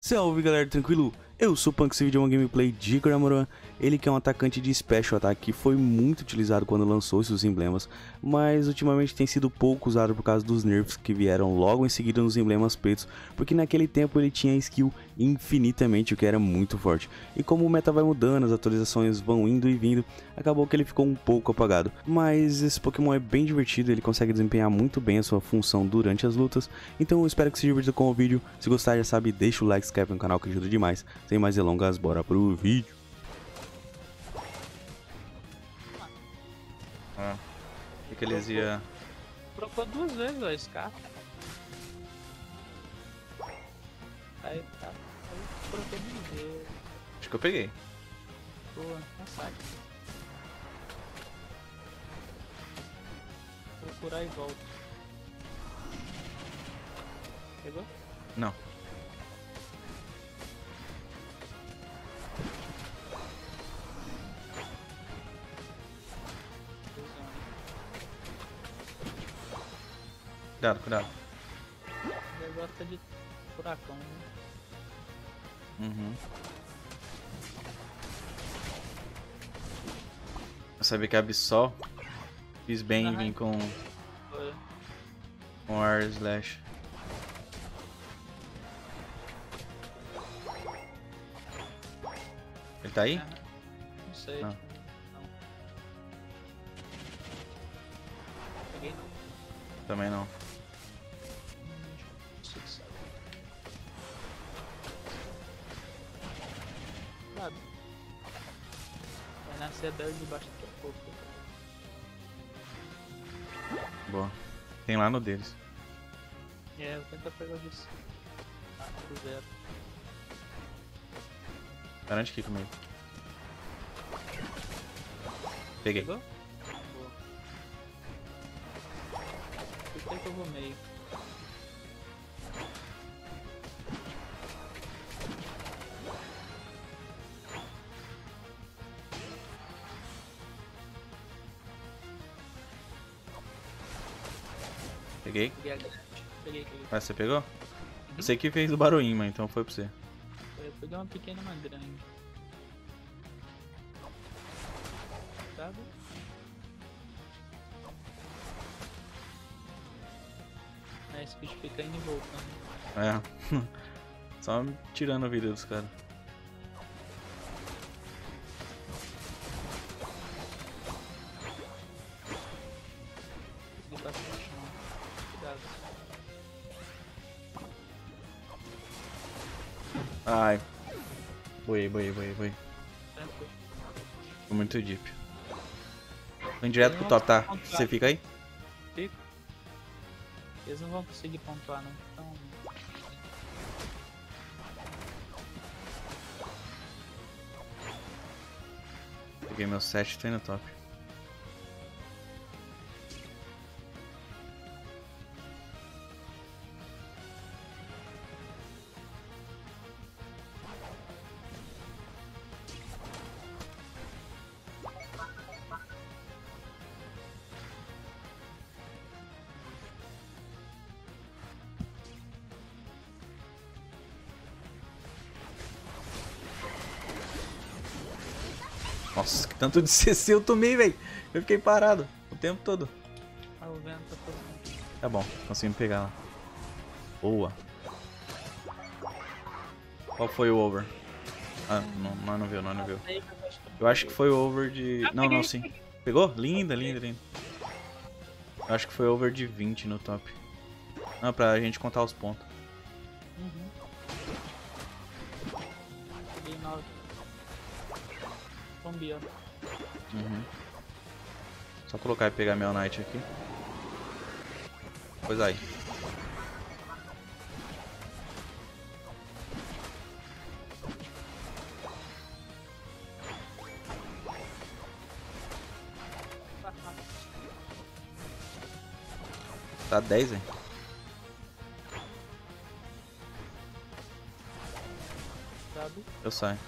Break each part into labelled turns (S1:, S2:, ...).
S1: Salve galera, tranquilo? Eu sou o Punk, esse vídeo é uma gameplay de Gramoran, ele que é um atacante de Special Attack que foi muito utilizado quando lançou seus emblemas, mas ultimamente tem sido pouco usado por causa dos nerfs que vieram logo em seguida nos emblemas pretos, porque naquele tempo ele tinha skill infinitamente, o que era muito forte, e como o meta vai mudando, as atualizações vão indo e vindo, acabou que ele ficou um pouco apagado, mas esse Pokémon é bem divertido, ele consegue desempenhar muito bem a sua função durante as lutas, então eu espero que se divirta com o vídeo. Se gostar, já sabe, deixa o like, se inscreve no canal que ajuda demais. Sem mais delongas, bora pro vídeo.
S2: Ó, o que eles iam...
S3: Trocou duas vezes, ó, esse carro. Aí, tá. Aí, troquei de vez.
S2: Acho que eu peguei.
S3: Boa, não sai. Vou curar e volto. Pegou?
S2: Não. Cuidado, cuidado.
S3: Ele gosta de furacão, né?
S2: Uhum. Eu sabia que a Absol fiz bem em vir com Air Slash. Ele tá aí?
S3: Não sei.
S2: Não.
S3: Não. Peguei não.
S2: Também não.
S3: Cuidado. Vai nascer a Bela debaixo daqui a pouco.
S2: Boa. Tem lá no deles.
S3: É, eu vou tentar pegar o disso. Ah, do zero.
S2: Garante aqui comigo. Peguei.
S3: Pegou? Boa. Fiquei que eu vou meio.
S2: Peguei.
S3: Peguei a grande. Peguei.
S2: Mas você pegou? Eu sei que fez o barulhinho, mas então foi pra você.
S3: Eu peguei uma pequena e uma grande. Sabe? Aí esse bicho fica indo e voltando.
S2: É. Só tirando a vida dos caras.
S3: Ele bate no chão. Cuidado.
S2: Ai. Boiei.
S3: Tranquilo.
S2: Foi muito deep. Vem direto pro top, tá? Você fica aí?
S3: Fico. Eles não vão conseguir pontuar não. Então.
S2: Peguei meu 7 e tô indo top. Nossa, que tanto de CC eu tomei, velho. Eu fiquei parado o tempo todo.
S3: Ah, o vento tá todo mundo.
S2: Tá bom, consegui pegar lá. Boa. Qual foi o over? Ah, não viu, não viu. Eu acho que foi o over de... Não, sim. Pegou? Linda. Eu acho que foi over de 20 no top. Não, pra gente contar os pontos.
S3: Uhum. Peguei 9. Zumbi, ó.
S2: Uhum. Só colocar e pegar meu Knight aqui. Pois aí. Tá 10, hein?
S3: Sabe?
S2: Eu saio.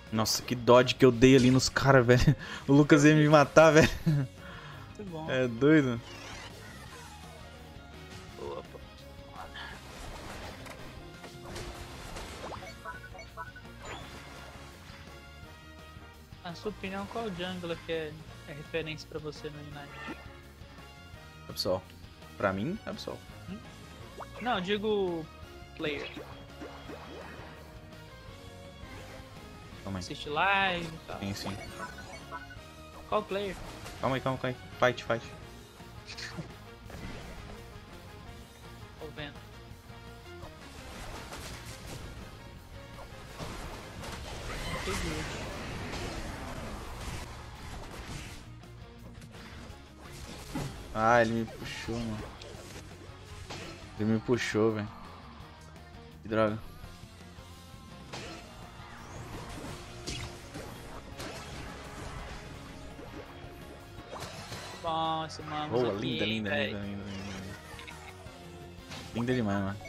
S2: Nossa, que dodge que eu dei ali nos caras, velho. O Lucas ia me matar, velho.
S3: Muito bom.
S2: É doido.
S3: Boa, pô. Na sua opinião, qual jungler que é referência pra você no Ignite?
S2: Absol. Pra mim, Absol.
S3: Não, eu digo player.
S2: Calma aí.
S3: Assiste live e tal.
S2: Sim, sim.
S3: Qual player?
S2: Calma aí. Fight.
S3: Tô vendo. Entendi.
S2: Ah, ele me puxou, mano. Ele me puxou, velho. Que droga.
S3: Bom, esse mano.
S2: Boa, linda. Linda demais, mano.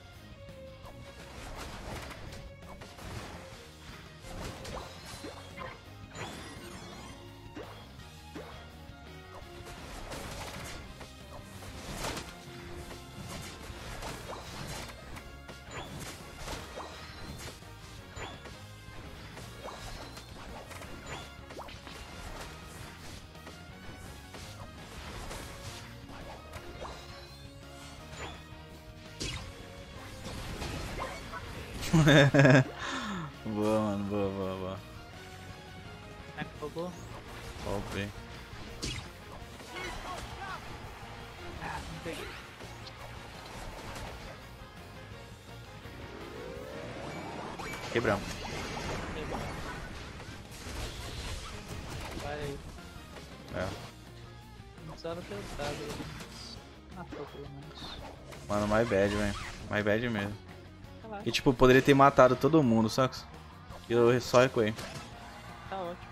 S2: Boa, mano. Boa.
S3: Como é que jogou?
S2: Top.
S3: Ah, não peguei.
S2: Quebramos.
S3: Vai aí.
S2: É.
S3: Não precisava ter dado. Matou pelo menos.
S2: Mano, my bad, velho. My bad mesmo.
S3: Relaxa,
S2: E tipo, poderia ter matado todo mundo, saca? E eu só recuei.
S3: tá ótimo.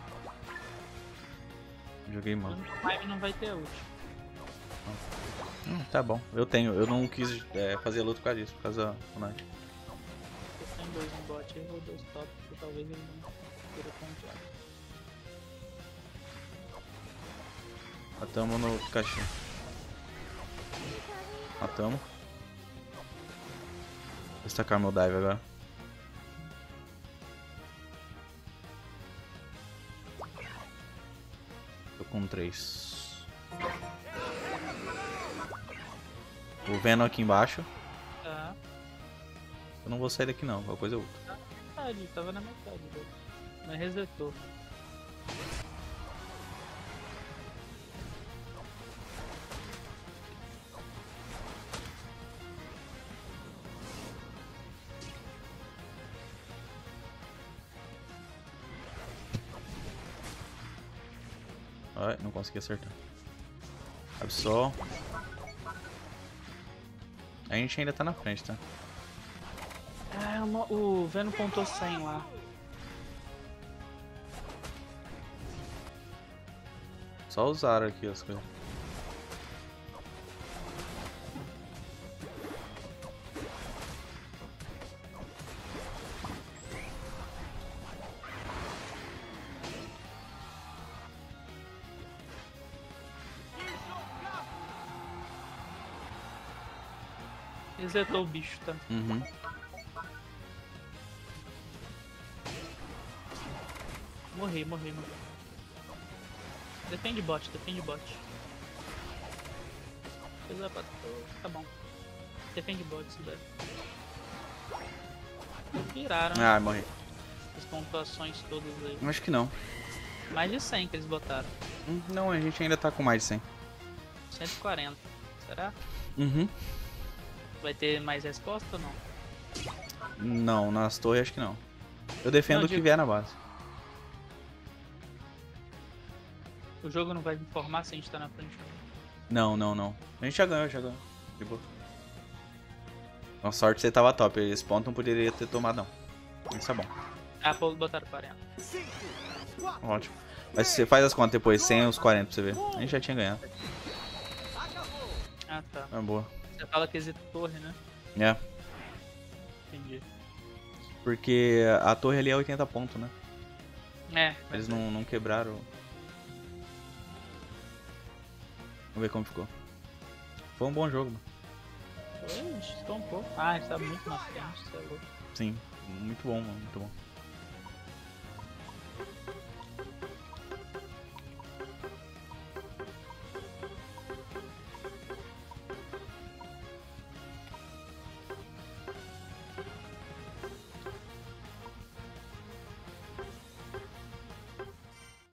S2: Joguei mal.
S3: O Mime não vai ter ult.
S2: Tá bom. Eu não quis fazer a luta por causa disso, por causa do Knight.
S3: Eu tenho dois no bot aí, vou dois top, porque talvez ele não queira pontuar.
S2: Matamos no caixinho. Matamos. Vou destacar meu dive agora. Tô com 3. O Venom aqui embaixo.
S3: Tá.
S2: Eu não vou sair daqui não, qualquer coisa é outra.
S3: Metade, tava na metade dele. Mas resetou.
S2: Ai, não consegui acertar. Absol. A gente ainda tá na frente, tá?
S3: Ah, o Venom pontou 100 lá.
S2: Só usaram aqui as coisas.
S3: Resetou o bicho, tá?
S2: Uhum.
S3: Morri. Defende bot. Coisa pra... Tá bom. Defende bot, se der. Viraram, né?
S2: Ah, morri.
S3: As pontuações todas aí.
S2: Acho que não.
S3: Mais de 100 que eles botaram.
S2: Não, a gente ainda tá com mais de 100.
S3: 140. Será?
S2: Uhum.
S3: Vai ter mais resposta ou não?
S2: Não, nas torres acho que não. Eu defendo
S3: Não,
S2: o que vier na base.
S3: O jogo não vai me informar se a gente tá na frente.
S2: Não. A gente já ganhou. De boa. Com sorte você tava top. Esse ponto não poderia ter tomado, não. Isso é bom.
S3: Ah, pô, botaram 40.
S2: Ótimo. Mas você faz as contas depois, 100 os 40 pra você ver. A gente já tinha ganhado.
S3: Ah, tá.
S2: É boa.
S3: Você fala que existe torre, né?
S2: É.
S3: Entendi.
S2: Porque a torre ali é 80 pontos, né?
S3: É.
S2: Eles não quebraram. Vamos ver como ficou. Foi um bom jogo, mano.
S3: Estou um pouco. Ah, a gente tá muito na frente, você é louco.
S2: Sim, muito bom, mano, muito bom.